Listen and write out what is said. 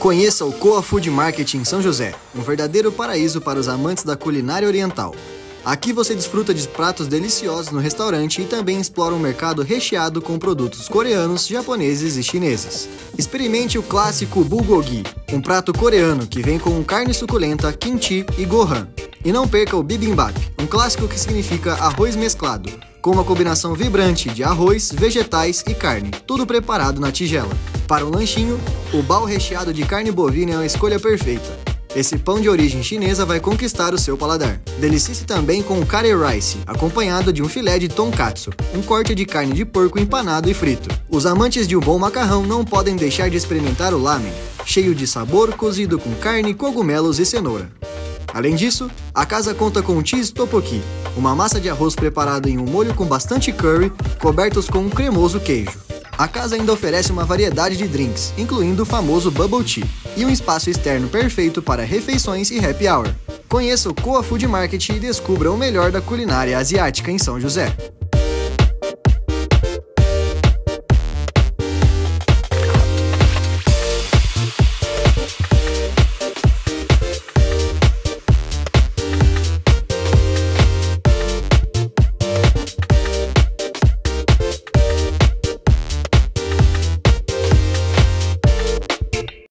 Conheça o Coa Food Market em São José, um verdadeiro paraíso para os amantes da culinária oriental. Aqui você desfruta de pratos deliciosos no restaurante e também explora um mercado recheado com produtos coreanos, japoneses e chineses. Experimente o clássico bulgogi, um prato coreano que vem com carne suculenta, kimchi e gohan. E não perca o bibimbap, um clássico que significa arroz mesclado, com uma combinação vibrante de arroz, vegetais e carne, tudo preparado na tigela. Para um lanchinho, o bao recheado de carne bovina é uma escolha perfeita. Esse pão de origem chinesa vai conquistar o seu paladar. Delicie-se também com o curry rice, acompanhado de um filé de tonkatsu, um corte de carne de porco empanado e frito. Os amantes de um bom macarrão não podem deixar de experimentar o lamen, cheio de sabor, cozido com carne, cogumelos e cenoura. Além disso, a casa conta com o cheese tteokbokki, uma massa de arroz preparado em um molho com bastante curry, cobertos com um cremoso queijo. A casa ainda oferece uma variedade de drinks, incluindo o famoso Bubble Tea, e um espaço externo perfeito para refeições e happy hour. Conheça o Coa Food Market e descubra o melhor da culinária asiática em São José.